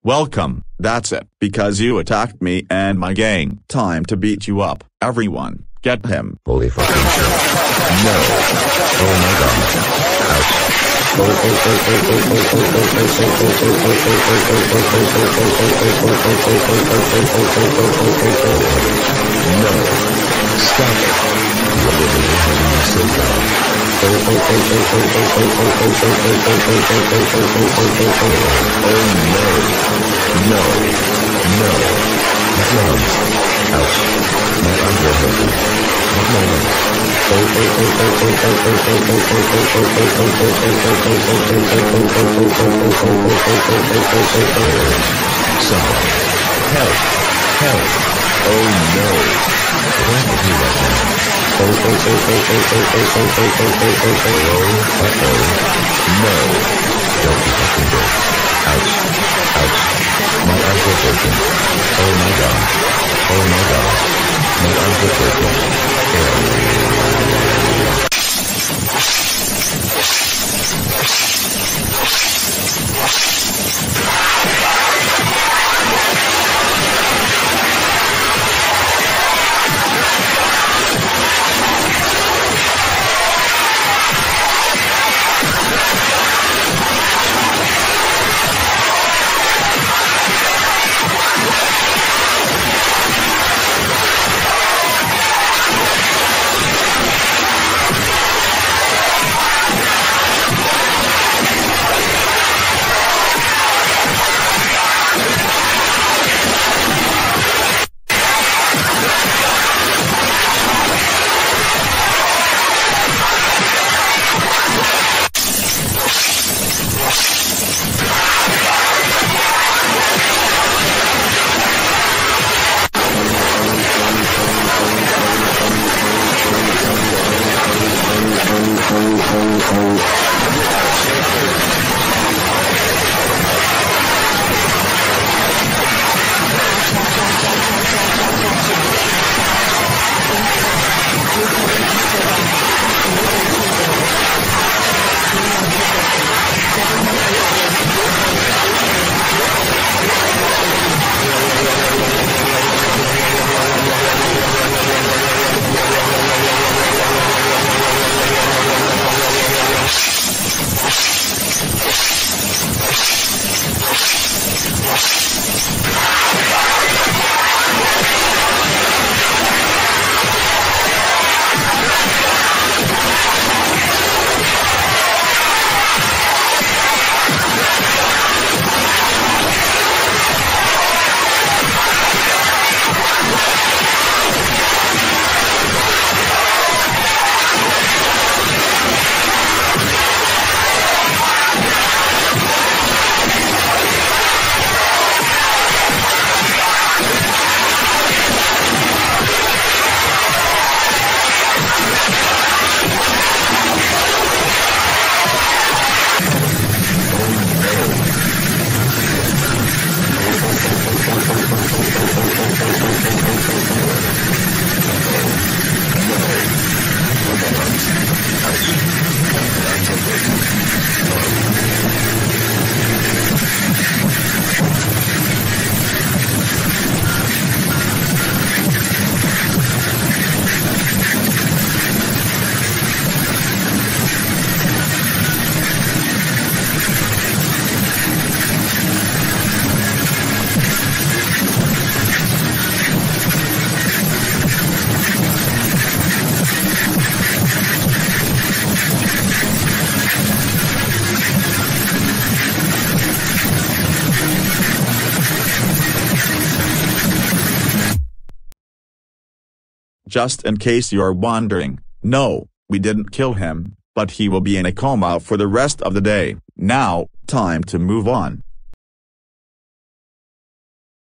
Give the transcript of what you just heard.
Welcome, that's it. Because you attacked me and my gang. Time to beat you up. Everyone, get him. Holy fucking shit. No. Oh my god. Ouch. No. Stop it. You're literally having me so bad. Oh no. No. No. My arms. Ouch. My arms are hurting. Not my legs. Someone. Help. Help. Oh no. What am I doing right now? No. Don't be fucking good. Ouch. Ouch. My arms are broken. Oh my god. Oh my god. My arms are broken. Just in case you're wondering, no, we didn't kill him, but he will be in a coma for the rest of the day. Now, time to move on.